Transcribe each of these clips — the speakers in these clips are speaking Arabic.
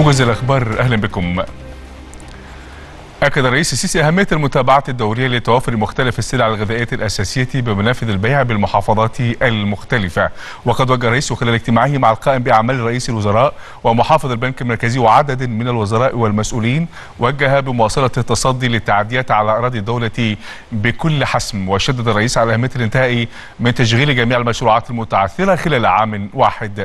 موجز الأخبار، أهلا بكم. أكد الرئيس السيسي أهمية المتابعة الدورية لتوافر مختلف السلع الغذائية الأساسية بمنافذ البيع بالمحافظات المختلفة. وقد وجه الرئيس خلال اجتماعه مع القائم بأعمال رئيس الوزراء ومحافظ البنك المركزي وعدد من الوزراء والمسؤولين، وجه بمواصلة التصدي للتعديات على أراضي الدولة بكل حسم. وشدد الرئيس على أهمية الانتهاء من تشغيل جميع المشروعات المتعثرة خلال عام واحد.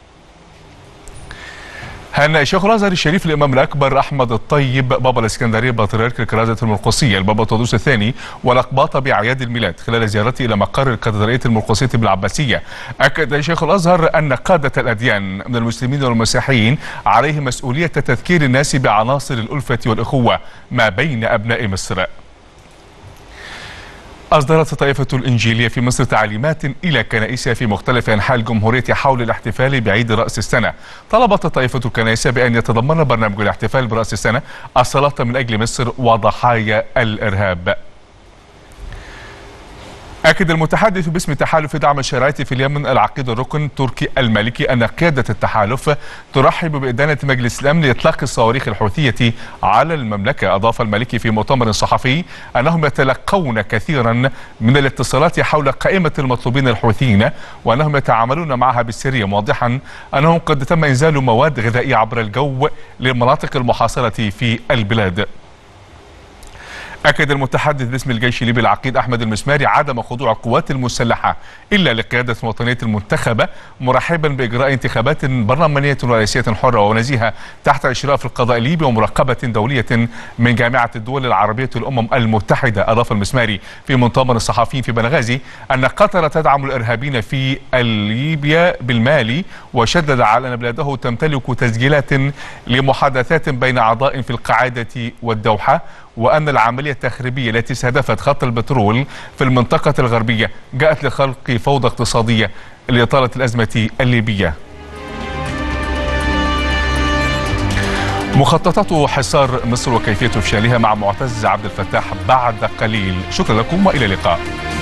هنأ شيخ الازهر الشريف الامام الاكبر احمد الطيب بابا الاسكندريه بطريرك الكرازه المرقسيه البابا تودروس الثاني والاقباط باعياد الميلاد خلال زيارته الى مقر الكاتدرائيه المرقسيه بالعباسيه. اكد شيخ الازهر ان قاده الاديان من المسلمين والمسيحيين عليهم مسؤوليه تذكير الناس بعناصر الالفه والاخوه ما بين ابناء مصر. أصدرت طائفة الإنجيلية في مصر تعليمات إلى كنائسها في مختلف أنحاء الجمهورية حول الاحتفال بعيد رأس السنة. طلبت طائفة الكنائس بأن يتضمن برنامج الاحتفال برأس السنة الصلاة من أجل مصر وضحايا الإرهاب. أكد المتحدث باسم تحالف دعم الشرعية في اليمن العقيد الركن تركي المالكي أن قيادة التحالف ترحب بإدانة مجلس الأمن لإطلاق الصواريخ الحوثية على المملكة. أضاف المالكي في مؤتمر صحفي أنهم يتلقون كثيرا من الاتصالات حول قائمة المطلوبين الحوثيين وأنهم يتعاملون معها بالسرية، موضحا أنهم قد تم إنزال مواد غذائية عبر الجو للمناطق المحاصرة في البلاد. أكد المتحدث باسم الجيش الليبي العقيد أحمد المسماري عدم خضوع القوات المسلحة إلا لقيادة الوطنية المنتخبة، مرحبا بإجراء انتخابات برلمانية ورئاسية حرة ونزيهة تحت إشراف القضاء الليبي ومراقبة دولية من جامعة الدول العربية الأمم المتحدة. أضاف المسماري في مؤتمر الصحفيين في بنغازي أن قطر تدعم الإرهابيين في ليبيا بالمال، وشدد على أن بلاده تمتلك تسجيلات لمحادثات بين أعضاء في القاعدة والدوحة، وأن العملية التخريبية التي استهدفت خط البترول في المنطقة الغربية جاءت لخلق فوضى اقتصادية لإطالة الأزمة الليبية. مخططات حصار مصر وكيفية إفشالها مع معتز عبد الفتاح بعد قليل. شكرا لكم وإلى اللقاء.